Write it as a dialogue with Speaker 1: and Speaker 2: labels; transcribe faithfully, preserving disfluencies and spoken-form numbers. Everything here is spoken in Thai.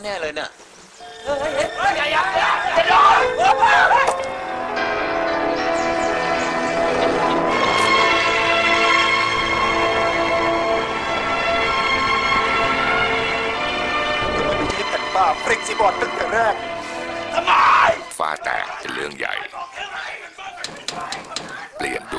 Speaker 1: น่ๆเลยเนี่ย
Speaker 2: เฮ้ยเฮ้ยอย่าอย่าอย่าจะโดน
Speaker 3: เฟรกซิบอร์ดตั้งแต่แรก
Speaker 2: ทำไม
Speaker 4: ฟ้าแตกเป็นเรื่องใหญ่เปลี่ยนด